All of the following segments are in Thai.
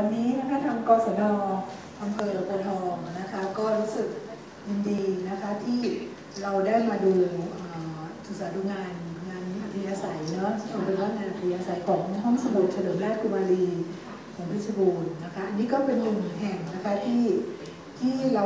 วันนี้นะคะทางกศน.อำเภอโพธิ์ทองนะคะก็รู้สึกยินดีนะคะที่เราได้มาดูศึกษาดูงานอัธยาศัยเนาะเอาเป็นว่างานอัธยาศัยของห้องสมุดเฉลิมราชกุมารีของเพชรบูรณ์นะคะอันนี้ก็เป็นหนึ่งแห่งนะคะที่เรา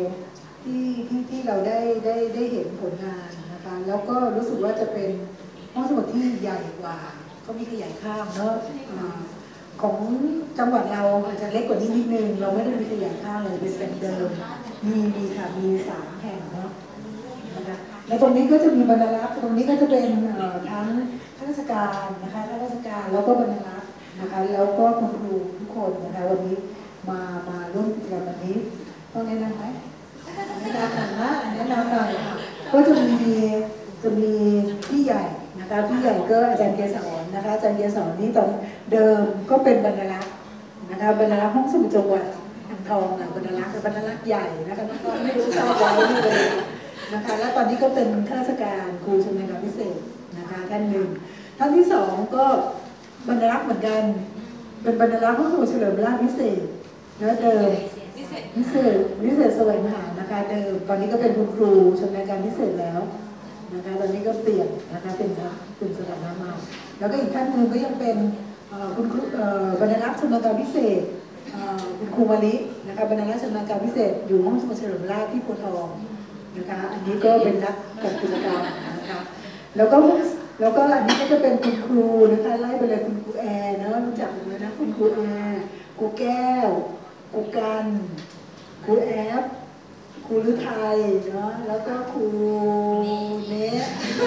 ได้เห็นผลงานนะคะแล้วก็รู้สึกว่าจะเป็นห้องสมุดที่ใหญ่กว่าก็มีขยายข้ามเนาะของจังหวัดเราอาจจะเล็กกว่านี้นิดนึงเราไม่ได้มีขยายข้ามเลยเป็นเดิมมีค่ะมี3 แห่งเนาะนะคะแล้วตรงนี้ก็จะมีบรรลักษ์ตรงนี้ก็จะเป็นทั้งข้าราชการนะคะข้าราชการแล้วก็บรรลักษ์นะคะแล้วก็คุณครูทุกคนนะคะวันนี้มาร่วมกิจกรรมวันนี้ต้องแนะนำไหมแนะนำหน่อยนะแนะนำหน่อยค่ะก็จะมีพี่ใหญ่นะคะพี่ใหญ่ก็อาจารย์เกษรนะคะอาจารย์เกษรนี่ตอนเดิมก็เป็นบรรลักษ์นะคะบรรลักษ์ห้องสมุดจังหวัดอ่างทองบรรลักษ์ใหญ่นะคะก็ไม่รู้ทราบไว้นี่เลยนะคะแล้วตอนนี้ก็เป็นข้าราชการครูชำนาญการพิเศษนะคะท่านหนึ่งท่านที่2ก็บรรลักษ์เหมือนกันเป็นบรรลักษ์ห้องสมุดเฉลิมราชพิเศษนะเดิมพิเศษแสวงหานะคะเดิมตอนนี้ก็เป็นคุณครูชำนาญการพิเศษแล้วนะคะตอนนี้ก็เปลี่ยนนะคะเป็นสถานะใหม่แล้วก็อีกท่านหนึ่งก็ยังเป็นคุณครูบรรลักษ์ชำนาญการพิเศษคุณครูมะลินะคะบรรลักษ์ชำนาญการพิเศษอยู่ห้องสมุดเฉลิมราชที่โพธิ์ทองนะคะอันนี้ก็เป็นนักจัดกิจกรรมนะคะแล้วก็อันนี้ก็จะเป็นคุณครูนะคะไล่ไปเลยคุณครูแอร์นะรู้จักไหมนะคุณครูแอร์ครูแก้วครูกันครูแอฟครูฤทัยเนาะแล้วก็ครูเนส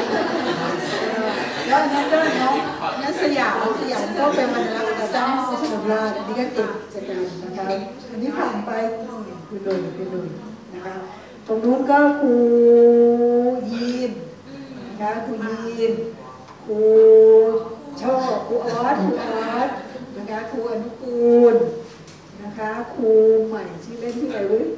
แล้วอันนั้นก็น้องนัสยามก็เป็นบรรลักษ์เจ้าสมุทรราชอันนี้ก็เก่งจัดการนะคะอันนี้ผ่านไปคุณดุลนะคะตรงนู้นก็ครูยีนนะคะครูยีนครูช่อครูออสนะคะครูอนุกูลนะคะครูใหม่ชื่อเล่นที่ไหนวะ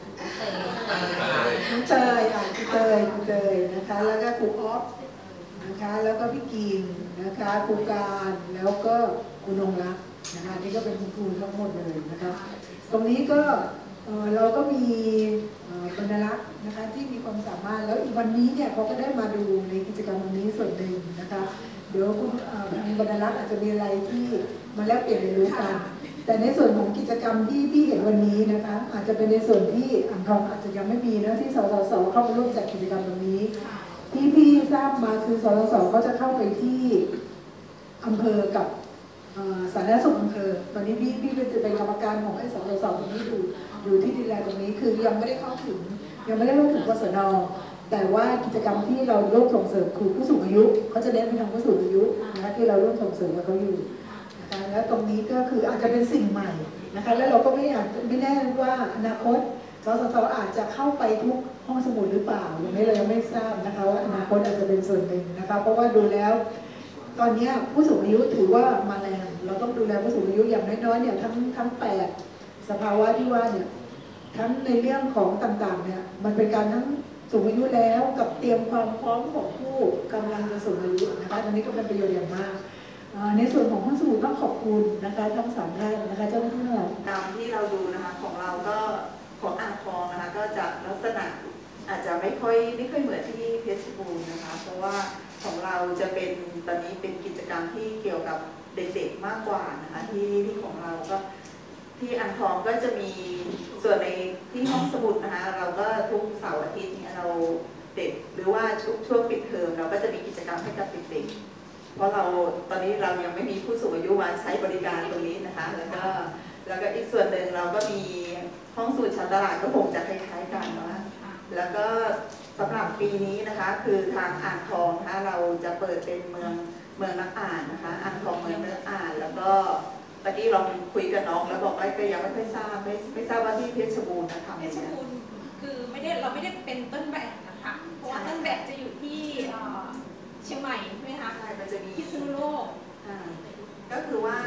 น้องเตยครูเตยนะคะแล้วก็ครูออฟนะคะแล้วก็พี่กีนนะคะครูการแล้วก็ครูนงรักนะคะนี่ก็เป็นคุณครูทั้งหมดเลยนะคะตรงนี้ก็เราก็มีบรรลักษ์นะคะที่มีความสามารถแล้วอีกวันนี้เนี่ยเขาก็ได้มาดูในกิจกรรมวันนี้ส่วนหนึ่งนะคะเดี๋ยวคุณบรรลักษ์อาจจะมีอะไรที่มาแลกเปลี่ยนเรียนรู้กันแต่ในส่วนของกิจกรรมที่เห็นวันนี้นะคะอาจจะเป็นในส่วนที่อ่างทองอาจจะยังไม่มีนะที่สสเข้ามาร่วมจัดกิจกรรมตรงนี้ที่พี่ทราบมาคือสสก็จะเข้าไปที่อำเภอกับสาธารณสุขอำเภอตอนนี้พี่เป็นกรรมการของไอ้สสตรงนี้อยู่ที่ดินแลตรงนี้คือยังไม่ได้เข้าถึงกศน.แต่ว่ากิจกรรมที่เราร่วมส่งเสริมคือผู้สูงอายุเขาจะเน้นไปทางผู้สูงอายุนะคะที่เราร่วมส่งเสริมกับเขาอยู่นะคะแล้วตรงนี้ก็คืออาจจะเป็นสิ่งใหม่นะคะแล้วเราก็ไม่แน่ว่าอนาคตสสสอาจจะเข้าไปทุกห้องสมุดหรือเปล่าอย่างนี้เรายังไม่ทราบนะคะว่าอนาคตอาจจะเป็นส่วนหนึ่งนะคะเพราะว่าดูแล้วตอนนี้ผู้สูงอายุถือว่ามาแรงเราต้องดูแลผู้สูงอายุอย่างน้อยๆเนี่ยทั้ง8 สภาวะที่ว่าเนี่ยทั้งในเรื่องของต่างๆเนี่ยมันเป็นการทั้งสูงอายุแล้วกับเตรียมความพร้อมของผู้กำลังจะสูงอายุนะคะตรงนี้ก็เป็นประโยชน์อย่างมากในส่วนของห้องสมุดต้องขอบคุณนะคะทั้ง3 ท่านนะคะเจ้าหน้าที่ทั้งหลายตามที่เราดูนะคะของเราก็ของอ่างทองนะคะก็จะลักษณะอาจจะไม่ค่อยเหมือนที่เพชรบูรณ์นะคะเพราะว่าของเราจะเป็นตอนนี้เป็นกิจกรรมที่เกี่ยวกับเด็กๆมากกว่านะคะที่ของเราก็ที่อ่างทองก็จะมีส่วนในที่ห้องสมุดนะคะเราก็ทุกเสาร์อาทิตย์เนี่ยเราเด็กหรือว่าช่วงปิดเทอมเราก็จะมีกิจกรรมให้กับเด็กๆเพราะเราตอนนี้เรายังไม่มีผู้สูงอายุมาใช้บริการตรงนี้นะคะแล้วก็อีกส่วนหนึ่งเราก็มีห้องสมุดชานตลาดก็คงจะคล้ายๆกันนะคะแล้วก็สำหรับปีนี้นะคะคือทางอ่างทองนะคะเราจะเปิดเป็นเมืองนักอ่านนะคะอ่างทองเมืองนักอ่านแล้วก็ตอนนี้เราคุยกับน้องแล้วบอกว่าก็ยังไม่ค่อยทราบไม่ทราบว่าที่เพชรบูรณ์นะคะเพชรบูรณ์คือเราไม่ได้เป็นต้นแบบนะคะเพราะว่าต้นแบบจะอยู่ที่เชียงใหม่ใช่ไหมคะใช่มันจะมีพิษณุโลกก็คือว่า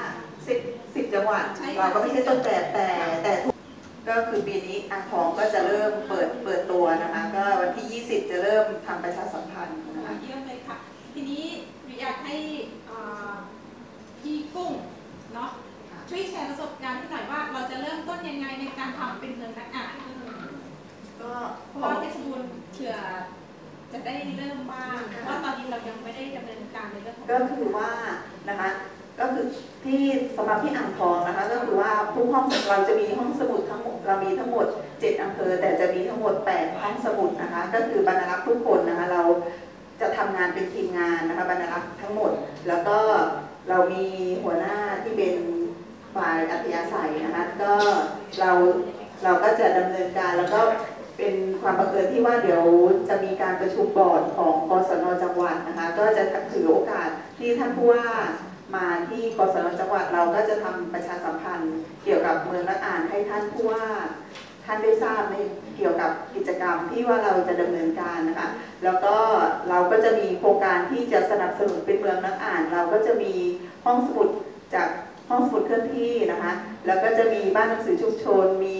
10 จังหวัดเราก็ไม่ใช่ต้นแบบแต่ก็คือปีนี้อ่างทองก็จะเริ่มเปิดตัวนะคะก็วันที่20จะเริ่มทำประชาสัมพันธ์นะคะเยี่ยมเลยค่ะทีนี้อยากให้พี่กุ้งเนาะช่วยแชร์ประสบการณ์ให้หน่อยว่าเราจะเริ่มต้นยังไงในการทำเป็นเมืองนักอ่านก็เพราะว่าเพชรบูรณ์เผื่อจะได้เริ่มบ้างเพราะว่าตอนนี้เรายังไม่ได้ดำเนินการในเรื่องของก็คือว่านะคะก็คือที่สำหรับที่อ่างทองนะคะก็คือว่าทุกห้องเราจะมีห้องสมุดทั้งหมดเรามีทั้งหมด7 อำเภอแต่จะมีทั้งหมด8 ห้องสมุดนะคะก็คือบรรณารักษ์ทุกคนนะคะเราจะทำงานเป็นทีมงานนะคะบรรณารักษ์ทั้งหมดแล้วก็เรามีหัวหน้าที่เป็นฝ่ายอัธยาศัยนะคะก็เราก็จะดำเนินการแล้วก็เป็นความบังเอิญที่ว่าเดี๋ยวจะมีการประชุมบอร์ดของกศน.จังหวัดนะคะก็จะถือโอกาสที่ท่านผู้ว่ามาที่กศน.จังหวัดเราก็จะทำประชาสัมพันธ์เกี่ยวกับเมืองนักอ่านให้ท่านผู้ว่าท่านได้ทราบในเกี่ยวกับกิจกรรมที่ว่าเราจะดำเนินการนะคะแล้วก็เราก็จะมีโครงการที่จะสนับสนุนเป็นเมืองนักอ่านเราก็จะมีห้องสมุดจากห้องสมุดเคลื่อนที่นะคะแล้วก็จะมีบ้านหนังสือชุมชนมี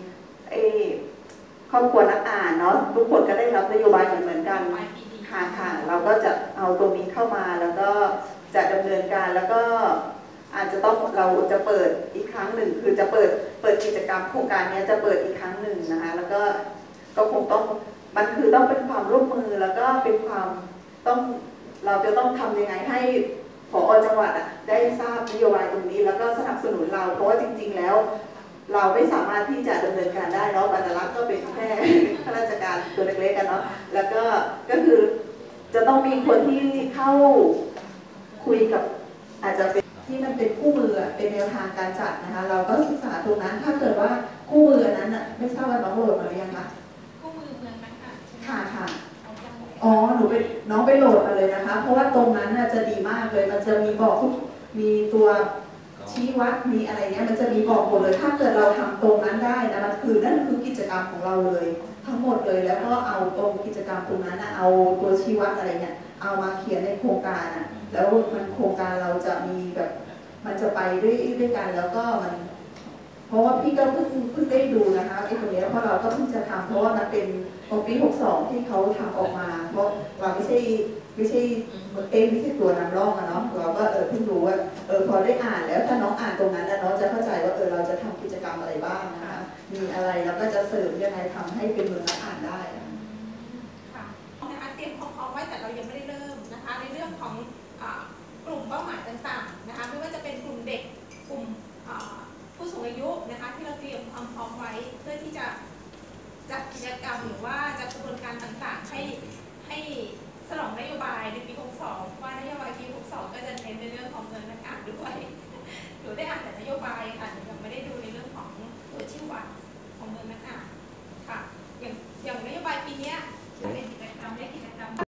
ครอบครัวนักอ่านเนาะทุกคนก็ได้รับนโยบายเหมือนกันค่ะเราก็จะเอาตรงนี้เข้ามาแล้วก็จะดำเนินการแล้วก็อาจจะต้องเราจะเปิดอีกครั้งหนึ่งคือจะเปิดกิจกรรมโครงการนี้จะเปิดอีกครั้งหนึ่งนะคะแล้วก็คงต้องมันคือต้องเป็นความร่วมมือแล้วก็เป็นความต้องเราจะต้องทำยังไงให้ผอ.จังหวัดได้ทราบนโยบายตรงนี้แล้วก็สนับสนุนเราเพราะว่าจริงๆแล้วเราไม่สามารถที่จะดำเนินการได้เนาะบรรณารักษ์ก็เป็นแค่ข้าราชการตัวเล็กๆกันเนาะแล้วก็คือจะต้องมีคนที่เข้าคุยกับอาจจะเป็นที่มันเป็นคู่มือเป็นแนวทางการจัดนะคะเราก็ศึกษาตรงนั้นถ้าเกิดว่าคู่มือนั้นไม่ทราบว่าน้องโหลดมาหรือยังคะคู่มือเมืองนักอ่านค่ะอ๋อน้องไปโหลดมาเลยนะคะเพราะว่าตรงนั้นจะดีมากเลยมันจะมีบอกมีตัวชี้วัดมีอะไรเนี้ยมันจะมีบอกหมดเลยถ้าเกิดเราทำตรงนั้นได้นะมันคือนั่นคือกิจกรรมของเราเลยทั้งหมดเลยแล้วก็เอาตรงกิจกรรมตรงนั้นเอาตัวชี้วัดอะไรเนี่ยเอามาเขียนในโครงการแล้วมันโครงการเราจะมีแบบมันจะไปด้วยกันแล้วก็มันเพราะว่าพี่ก็เพิ่งได้ดูนะคะไอ้ตรงนี้เพราะเราก็เพิ่งจะทำเพราะว่ามันเป็นของปี62ที่เขาทำออกมาเพราะเราไม่ใช่ไม่ใช่ตัวนำร่องเนาะเราก็เพิ่งรู้ว่าพอได้อ่านแล้วถ้าน้องอ่านตรงนั้นน้องจะเข้าใจว่าเราจะทำกิจกรรมอะไรบ้างนะคะมีอะไรแล้วก็จะเสริมยังไงทำให้เป็นเมืองนักอ่านได้ค่ะนะคะเตรียมพร้อมไว้แต่เรายังไม่ได้เริ่มนะคะในเรื่องของกลุ่มเป้าหมายต่างๆนะคะไม่ว่าจะเป็นกลุ่มเด็กกลุ่มผู้สูงอายุนะคะที่เราเตรียมความพร้อมไว้เพื่อที่จะจัดกิจกรรมหรือว่าจัดกระบวนการต่างๆให้สนองนโยบายในปี62ว่านโยบายปี62ก็จะเน้นในเรื่องของเมืองนักอ่านด้วยหนูได้อ่านแต่นโยบายค่ะหนูยัง